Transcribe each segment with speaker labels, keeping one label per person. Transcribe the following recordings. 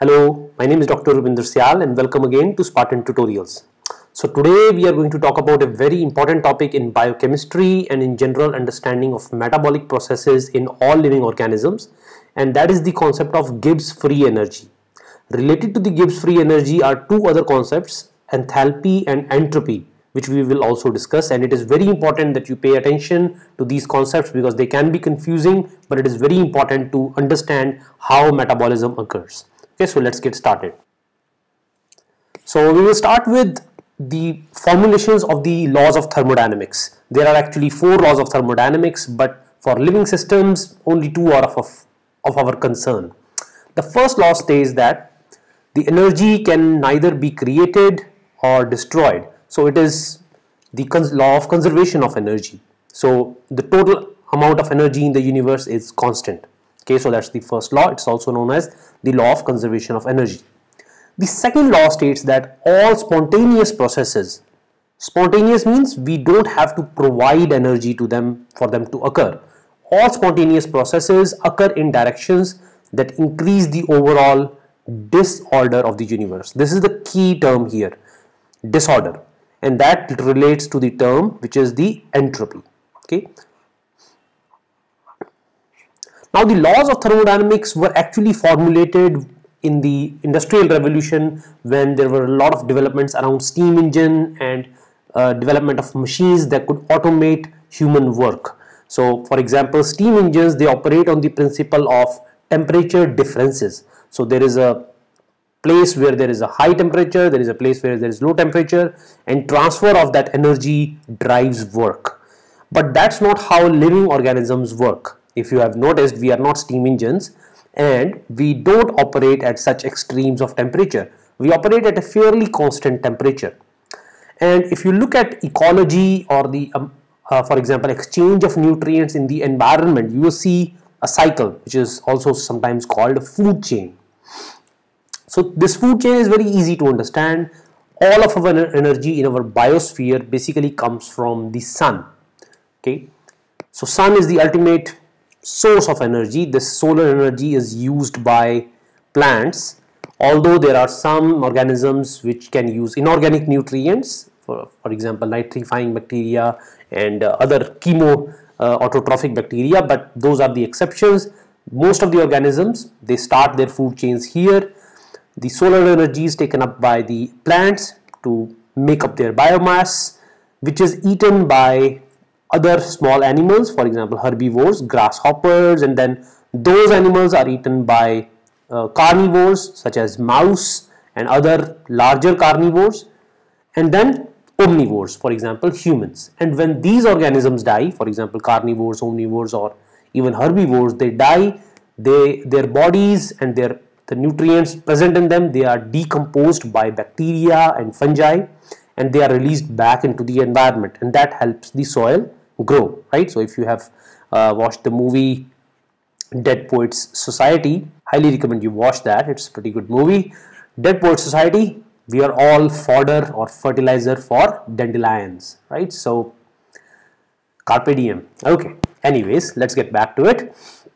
Speaker 1: Hello, my name is Dr. Rupinder Syal and welcome again to Spartan Tutorials. So today we are going to talk about a very important topic in biochemistry and in general understanding of metabolic processes in all living organisms, and that is the concept of Gibbs free energy. Related to the Gibbs free energy are two other concepts, enthalpy and entropy, which we will also discuss, and it is very important that you pay attention to these concepts because they can be confusing, but it is very important to understand how metabolism occurs. Okay, so let's get started. So we will start with the formulations of the laws of thermodynamics. There are actually 4 laws of thermodynamics, but for living systems only 2 are of our concern. The first law states that the energy can neither be created or destroyed. So it is the law of conservation of energy. So the total amount of energy in the universe is constant. Okay, so that's the first law. It's also known as the law of conservation of energy. The second law states that all spontaneous processes, spontaneous means we don't have to provide energy to them for them to occur. All spontaneous processes occur in directions that increase the overall disorder of the universe. This is the key term here, disorder, and that relates to the term which is the entropy. Okay. Now the laws of thermodynamics were actually formulated in the Industrial Revolution when there were a lot of developments around steam engine and development of machines that could automate human work. So for example, steam engines, they operate on the principle of temperature differences. So there is a place where there is a high temperature, there is a place where there is low temperature, and transfer of that energy drives work. But that's not how living organisms work. If you have noticed, we are not steam engines and we don't operate at such extremes of temperature. We operate at a fairly constant temperature. And if you look at ecology or the, for example, exchange of nutrients in the environment, you will see a cycle which is also sometimes called a food chain. So this food chain is very easy to understand. All of our energy in our biosphere basically comes from the sun. Okay, so sun is the ultimate source of energy. This solar energy is used by plants, although there are some organisms which can use inorganic nutrients, for example nitrifying bacteria and other chemo autotrophic bacteria, but those are the exceptions. Most of the organisms, they start their food chains here. The solar energy is taken up by the plants to make up their biomass, which is eaten by other small animals, for example herbivores, grasshoppers, and then those animals are eaten by carnivores such as mouse and other larger carnivores, and then omnivores, for example humans. And when these organisms die, for example carnivores, omnivores, or even herbivores, they die, their bodies and the nutrients present in them, they are decomposed by bacteria and fungi, and they are released back into the environment, and that helps the soil grow, right? So if you have watched the movie Dead Poets Society, highly recommend you watch that. It's a pretty good movie. Dead Poets Society, we are all fodder or fertilizer for dandelions, right? So carpe diem. Okay, anyways, let's get back to it.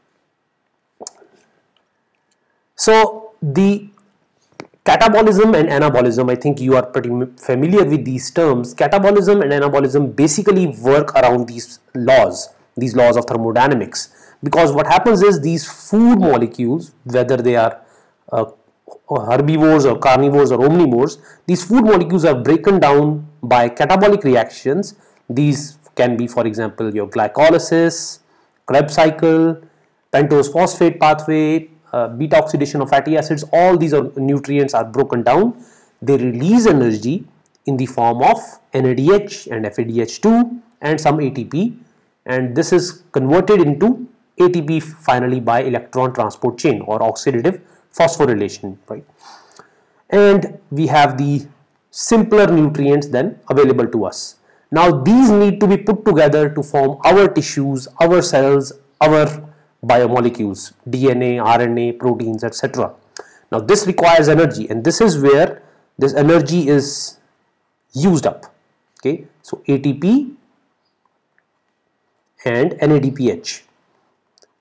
Speaker 1: So the catabolism and anabolism, I think you are pretty familiar with these terms. Catabolism and anabolism basically work around these laws of thermodynamics, because what happens is these food molecules, whether they are herbivores or carnivores or omnivores, these food molecules are broken down by catabolic reactions. These can be, for example, your glycolysis, Krebs cycle, pentose phosphate pathway, beta oxidation of fatty acids. All these nutrients are broken down. They release energy in the form of NADH and FADH2 and some ATP, and this is converted into ATP finally by electron transport chain or oxidative phosphorylation, right? And we have the simpler nutrients then available to us. Now these need to be put together to form our tissues, our cells, our biomolecules, DNA, RNA, proteins, etc. Now this requires energy, and this is where this energy is used up. Okay, so ATP and NADPH.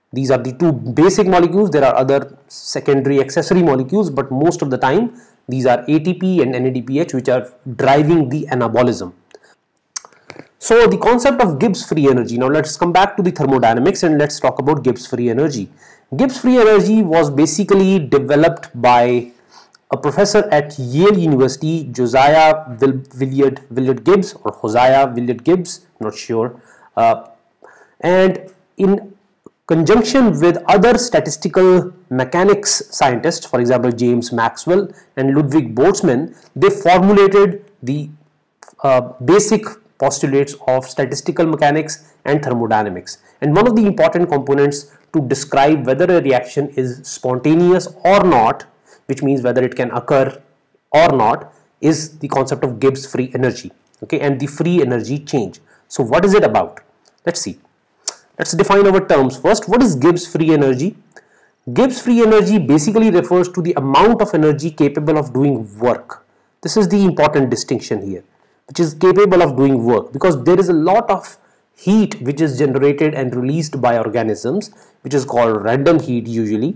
Speaker 1: These are the two basic molecules. There are other secondary accessory molecules, but most of the time these are ATP and NADPH, which are driving the anabolism. So the concept of Gibbs free energy. Now let's come back to the thermodynamics and let's talk about Gibbs free energy. Gibbs free energy was basically developed by a professor at Yale University, Josiah Willard Gibbs, or Hosea Willard Gibbs, not sure, and in conjunction with other statistical mechanics scientists, for example James Maxwell and Ludwig Boltzmann, they formulated the basic postulates of statistical mechanics and thermodynamics. And one of the important components to describe whether a reaction is spontaneous or not, which means whether it can occur or not, is the concept of Gibbs free energy, okay, and the free energy change. So what is it about? Let's see. Let's define our terms first. What is Gibbs free energy? Gibbs free energy basically refers to the amount of energy capable of doing work. This is the important distinction here, which is capable of doing work, because there is a lot of heat which is generated and released by organisms, which is called random heat usually.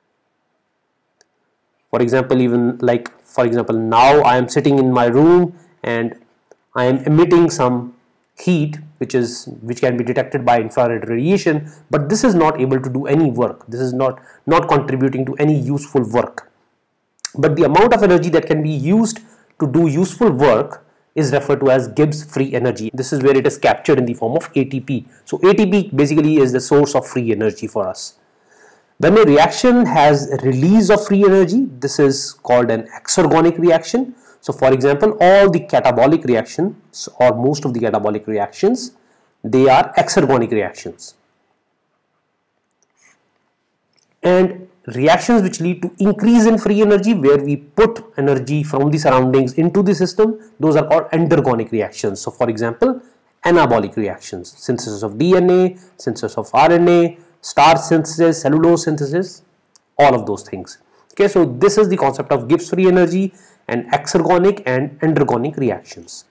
Speaker 1: For example, now I am sitting in my room and I am emitting some heat which can be detected by infrared radiation, but this is not able to do any work. This is not contributing to any useful work. But the amount of energy that can be used to do useful work is referred to as Gibbs free energy. This is where it is captured in the form of ATP. So ATP basically is the source of free energy for us. When a reaction has a release of free energy, this is called an exergonic reaction. So for example, all the catabolic reactions, or most of the catabolic reactions, they are exergonic reactions. And reactions which lead to increase in free energy, where we put energy from the surroundings into the system, those are called endergonic reactions. So for example, anabolic reactions, synthesis of DNA, synthesis of RNA, starch synthesis, cellulose synthesis, all of those things. Okay, so this is the concept of Gibbs free energy and exergonic and endergonic reactions.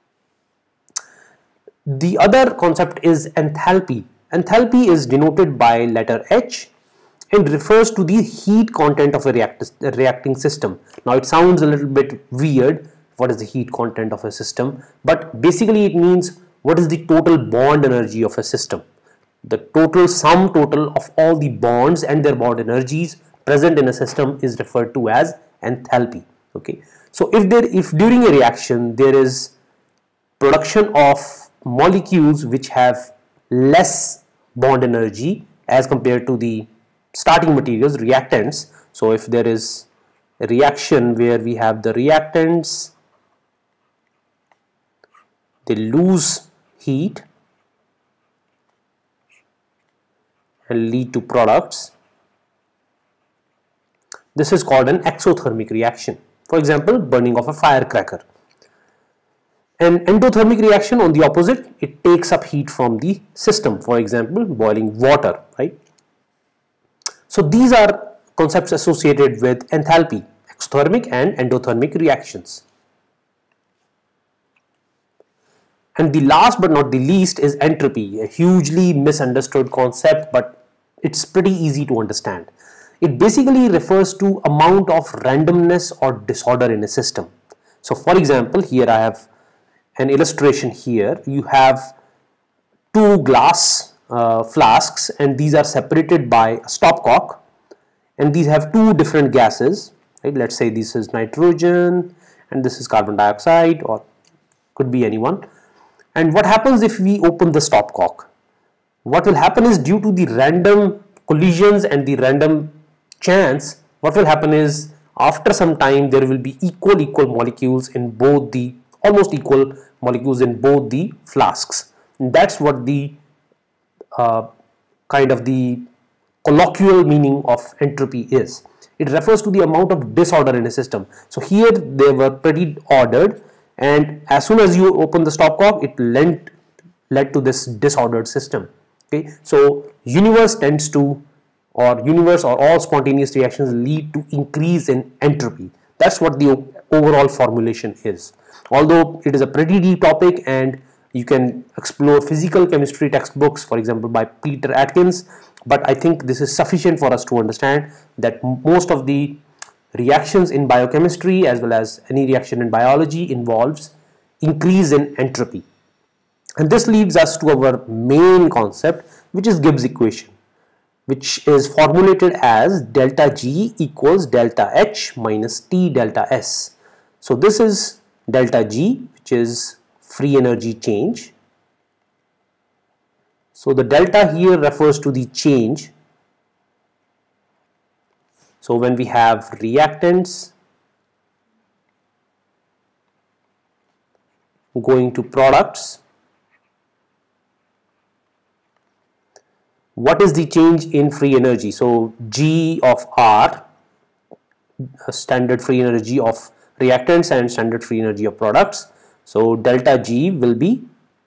Speaker 1: The other concept is enthalpy. Enthalpy is denoted by letter H and refers to the heat content of a reacting system. Now it sounds a little bit weird, what is the heat content of a system, but basically it means what is the total bond energy of a system. The sum total of all the bonds and their bond energies present in a system is referred to as enthalpy. Okay, so if during a reaction there is production of molecules which have less bond energy as compared to the starting materials, reactants. So if there is a reaction where we have the reactants, they lose heat and lead to products, this is called an exothermic reaction. For example, burning of a firecracker. An endothermic reaction, on the opposite, it takes up heat from the system. For example, boiling water, right? So these are concepts associated with enthalpy, exothermic and endothermic reactions. And the last but not the least is entropy, a hugely misunderstood concept, but it's pretty easy to understand. It basically refers to amount of randomness or disorder in a system. So for example, here I have an illustration here. You have two glass flasks, and these are separated by a stopcock, and these have two different gases, right? Let's say this is nitrogen and this is carbon dioxide, or could be anyone. And what happens if we open the stopcock? What will happen is, due to the random collisions and the random chance, what will happen is after some time there will be equal molecules in both the, almost equal molecules in both the flasks. And that's what the kind of the colloquial meaning of entropy is. It refers to the amount of disorder in a system. So here they were pretty ordered, and as soon as you open the stopcock, it led to this disordered system. Okay, so universe or all spontaneous reactions lead to increase in entropy. That's what the overall formulation is. Although it is a pretty deep topic, and You can explore physical chemistry textbooks, for example, by Peter Atkins, but I think this is sufficient for us to understand that most of the reactions in biochemistry as well as any reaction in biology involves increase in entropy. And this leads us to our main concept, which is Gibbs equation, which is formulated as delta G equals delta H minus T delta S. So this is delta G, which is free energy change. So the delta here refers to the change. So when we have reactants going to products, what is the change in free energy? So G of R, standard free energy of reactants and standard free energy of products. So delta G will be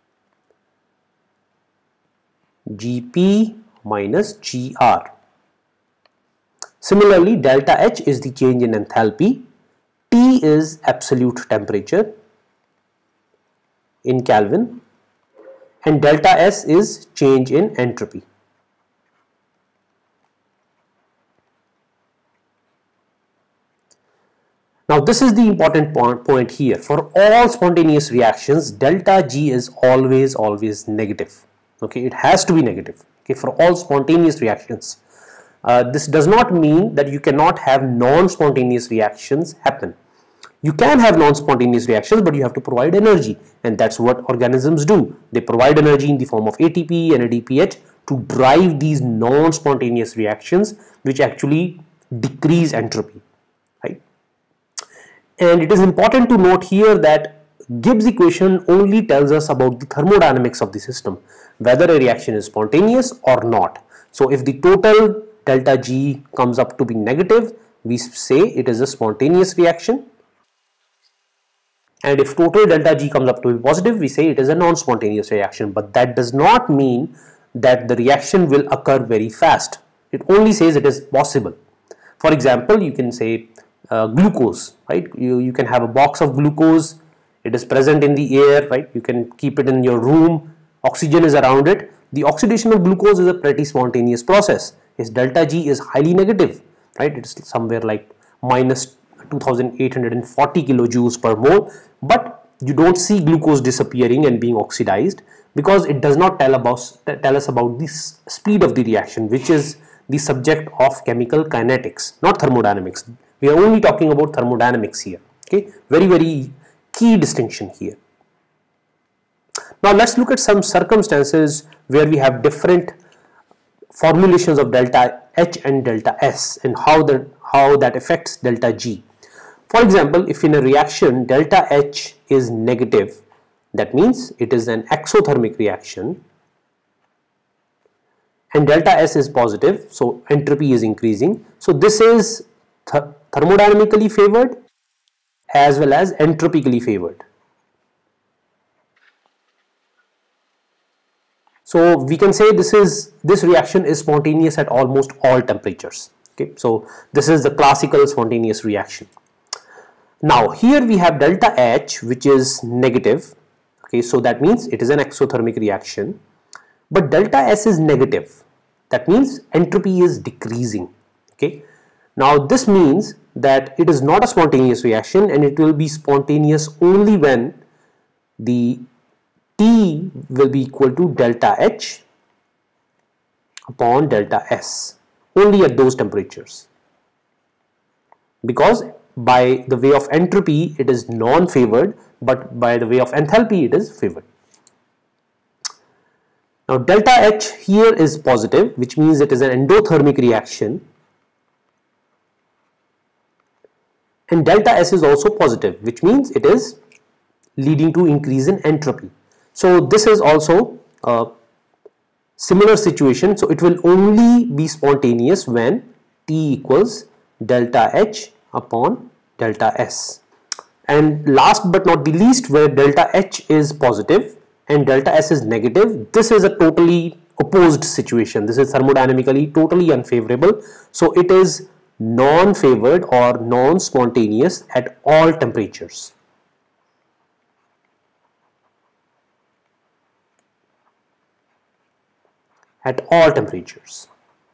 Speaker 1: Gp minus Gr. Similarly, delta H is the change in enthalpy, T is absolute temperature in Kelvin, and delta S is change in entropy. Now this is the important point here. For all spontaneous reactions, delta G is always negative. Okay, it has to be negative. Okay, for all spontaneous reactions. This does not mean that you cannot have non-spontaneous reactions happen. You can have non-spontaneous reactions, but you have to provide energy, and that's what organisms do. They provide energy in the form of ATP and ADPH to drive these non-spontaneous reactions, which actually decrease entropy, right? And it is important to note here that Gibbs equation only tells us about the thermodynamics of the system, whether a reaction is spontaneous or not. So if the total delta G comes up to be negative, we say it is a spontaneous reaction, and if total delta G comes up to be positive, we say it is a non-spontaneous reaction. But that does not mean that the reaction will occur very fast. It only says it is possible. For example, you can say glucose, right? You can have a box of glucose, it is present in the air, right? You can keep it in your room, oxygen is around it. The oxidation of glucose is a pretty spontaneous process. Its delta G is highly negative, right? It's somewhere like minus 2840 kilojoules per mole, but you don't see glucose disappearing and being oxidized because it does not tell us about the speed of the reaction, which is the subject of chemical kinetics, not thermodynamics. We are only talking about thermodynamics here. Okay, very key distinction here. Now let's look at some circumstances where we have different formulations of delta H and delta S and how that affects delta G. For example, if in a reaction delta H is negative, that means it is an exothermic reaction, and delta S is positive, so entropy is increasing. So this is thermodynamically favored as well as entropically favored. So we can say this reaction is spontaneous at almost all temperatures. Okay, so this is the classical spontaneous reaction. Now here we have delta H, which is negative. Okay, so that means it is an exothermic reaction, but delta S is negative. That means entropy is decreasing. Okay, now this means that it is not a spontaneous reaction, and it will be spontaneous only when the T will be equal to delta H upon delta S, only at those temperatures, because by the way of entropy it is non-favored, but by the way of enthalpy it is favored. Now delta H here is positive, which means it is an endothermic reaction, and delta S is also positive, which means it is leading to increase in entropy. So this is also a similar situation. So it will only be spontaneous when T equals delta H upon delta S. And last but not the least, where delta H is positive and delta S is negative, this is a totally opposed situation. This is thermodynamically totally unfavorable. So it is non-favored or non-spontaneous at all temperatures. at all temperatures.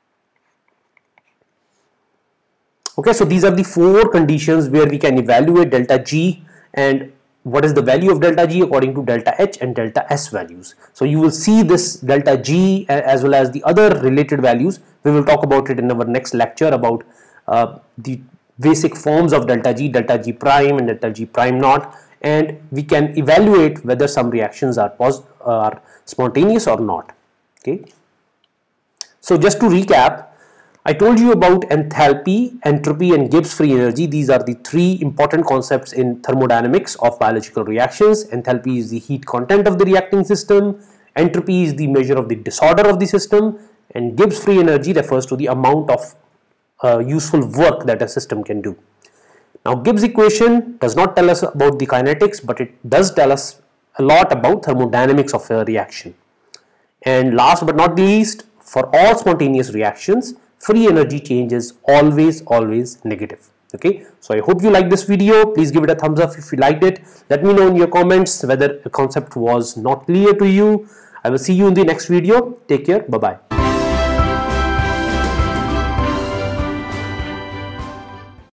Speaker 1: Okay, so these are the 4 conditions where we can evaluate delta G and what is the value of delta G according to delta H and delta S values. So you will see this delta G as well as the other related values. We will talk about it in our next lecture about the basic forms of delta G prime and delta G prime naught, and we can evaluate whether some reactions are spontaneous or not. Okay. So just to recap, I told you about enthalpy, entropy and Gibbs free energy. These are the 3 important concepts in thermodynamics of biological reactions. Enthalpy is the heat content of the reacting system, entropy is the measure of the disorder of the system, and Gibbs free energy refers to the amount of useful work that a system can do. Now Gibbs equation does not tell us about the kinetics, but it does tell us a lot about thermodynamics of a reaction. And last but not least, for all spontaneous reactions, free energy change is always negative. Okay, so I hope you liked this video. Please give it a thumbs up if you liked it. Let me know in your comments whether the concept was not clear to you. I will see you in the next video. Take care. Bye bye.